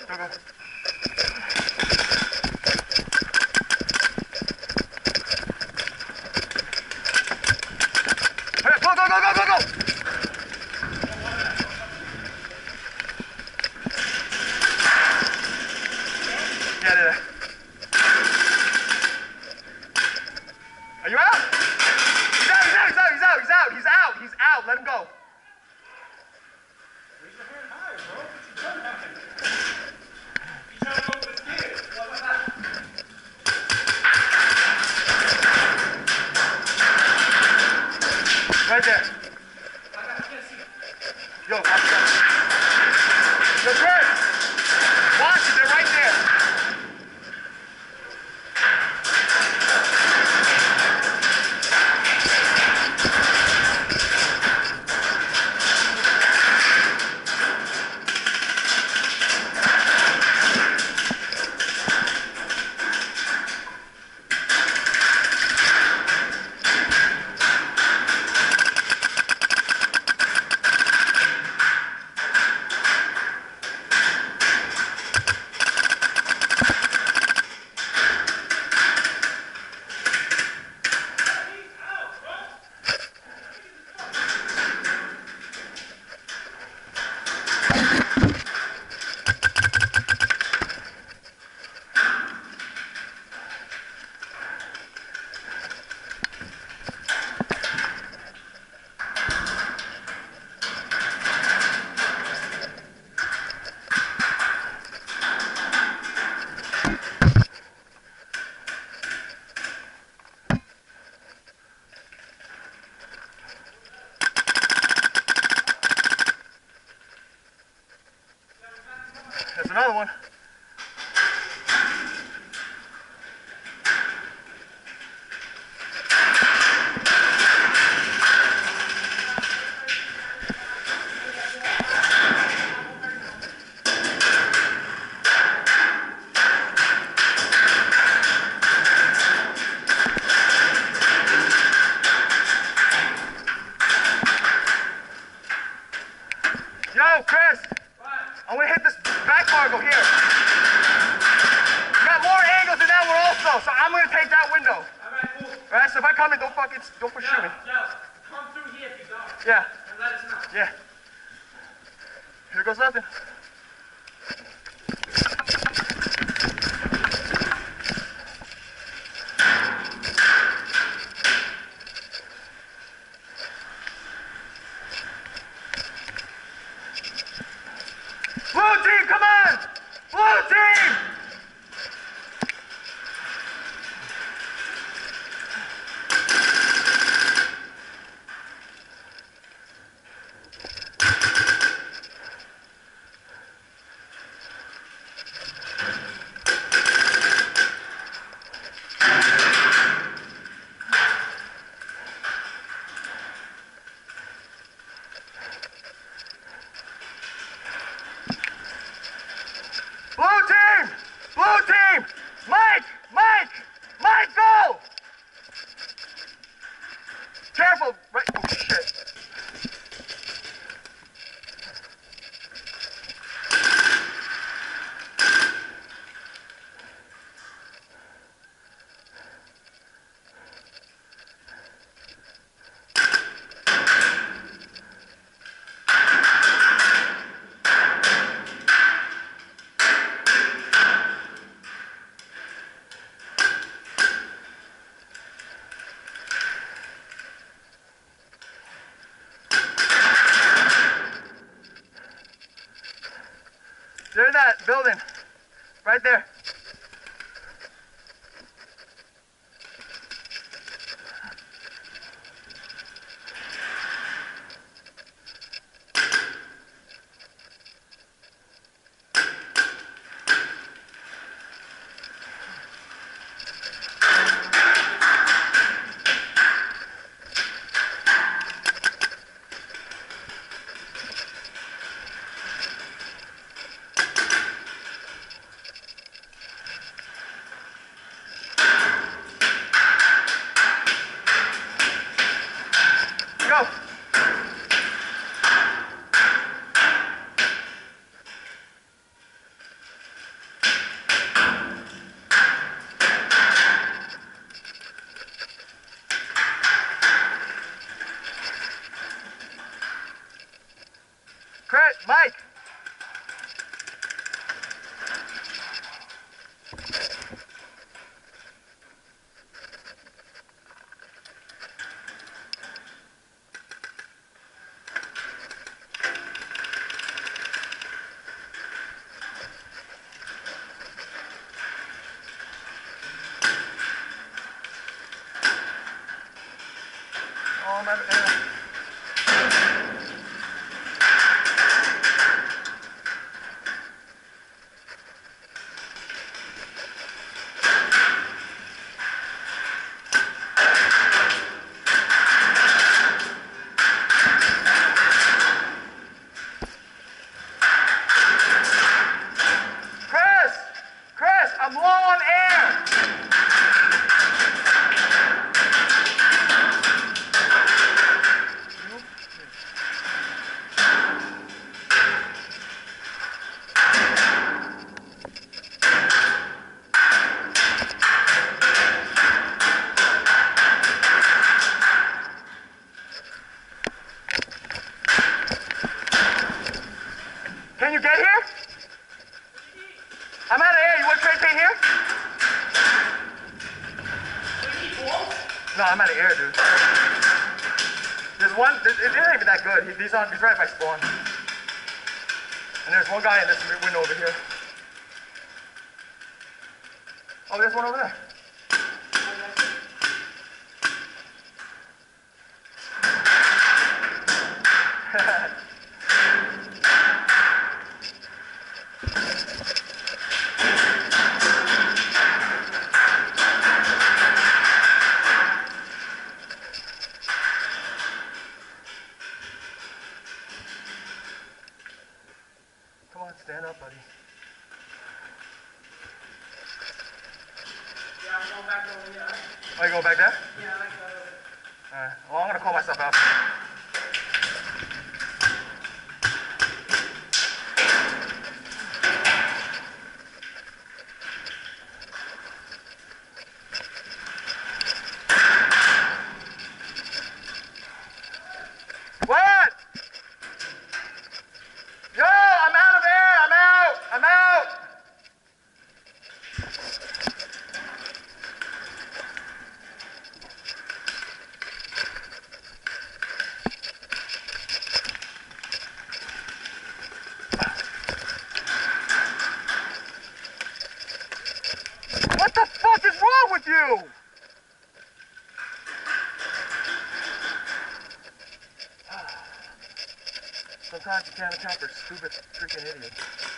Go, go. Hey, go, go, go, go, go, go! Get it. Are you out? He's out, he's out, he's out, he's out, he's out, he's out, he's out, let him go. Raise your hand higher, bro. What you done happened? You trying to go for the kid. What was that? Right there. I can't see. Yo, watch that. Yo, Chris! Watch it, they're right there. There's another one. Yo, Chris! I'm gonna hit this back cargo here. You got more angles in that one also, so I'm gonna take that window. Alright, cool. Alright, so if I come in, don't shoot me. Come through here if you don't. Yeah, And let us know. yeah. Here goes nothing. Blue team, come on! Blue team! Blue team! Blue team! Mike! Mike! Mike, go! Careful! Right. Oh, shit. There's that building. Right there. I'm out of air. Chris, I'm low on air. Can you get here? I'm out of air. You want trade paint here? No, I'm out of air, dude. There's one. It isn't even that good. He's right by spawn. And there's one guy in this window over here. Oh, there's one over there. Come on, stand up, buddy. Yeah, I'm going back over here. Oh, you going back there? Yeah, I like that. Alright. Well, I'm gonna call myself out. What? Yo, I'm out of air. I'm out. What the fuck is wrong with you? Sometimes you can't account for stupid freaking idiots.